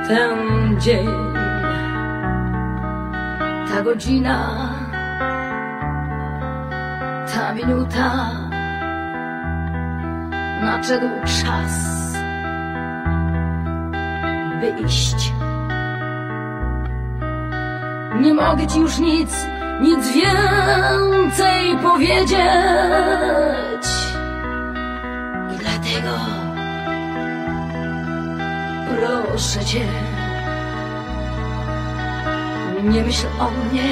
ten dzień, ta godzina, ta minuta, nadszedł czas, by iść. Nie mogę ci już nic więcej powiedzieć i dlatego proszę cię, nie myśl o mnie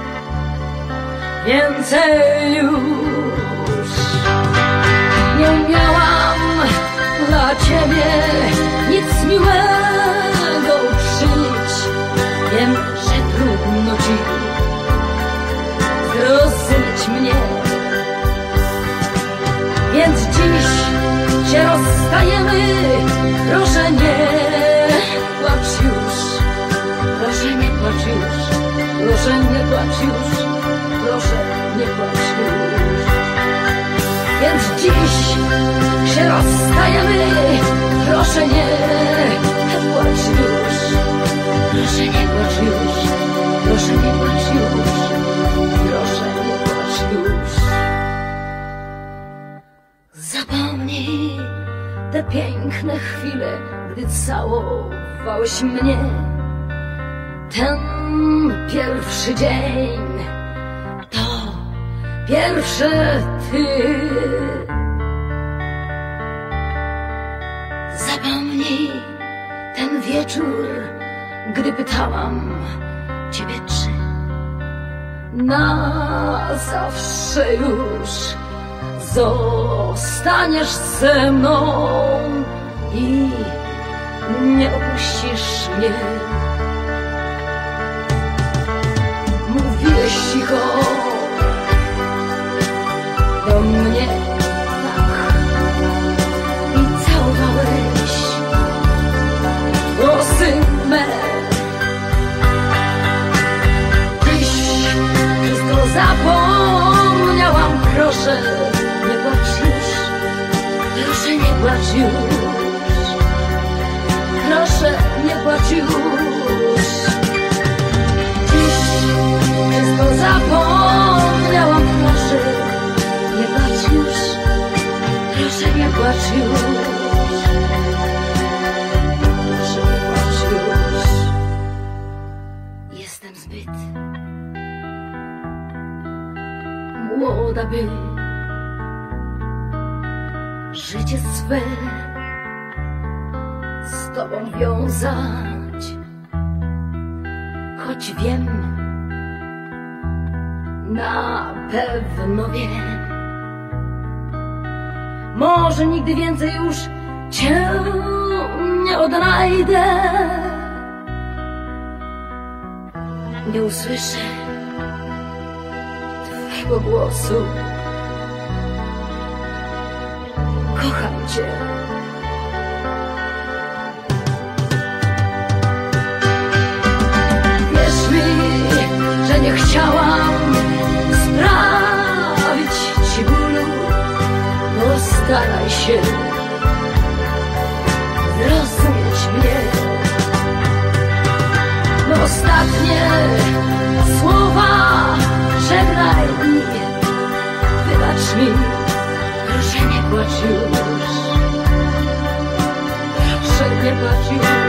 więcej już. Nie miałam dla ciebie nic miłego uczynić. Wiem, że trudno ci zrozumieć mnie, więc dziś się rozstajemy. Proszę nie płacz już, proszę nie płacz już, proszę nie płacz już, proszę nie płacz już. Więc dziś się rozstajemy. Proszę nie płacz już, proszę nie płacz już, proszę nie płacz już, proszę nie płacz już. Zapomnij te piękne chwile, gdy całowałeś mnie. Ten pierwszy dzień to pierwszy ty. Zapomnij ten wieczór, gdy pytałam ciebie, czy na zawsze już zostaniesz ze mną i nie opuścisz mnie. Mówiłeś cicho do mnie tak i całowałeś włosy me. Dziś wszystko zapomniałam. Proszę nie płacz już, proszę nie płacz już, proszę nie płacz już. Dziś wszystko zapomniałam. Proszę nie płacz już, proszę nie płacz już, proszę nie płacz już. Jestem zbyt młoda, by życie swe z tobą wiązać, choć wiem, na pewno wiem, może nigdy więcej już cię nie odnajdę. Nie usłyszę twego głosu. Kocham cię. Wierz mi, że nie chciałam sprawić ci bólu. Postaraj się zrozumieć mnie. Ostatnie słowa żegnaj i wybacz mi. Proszę nie płacz już, proszę nie płacz już.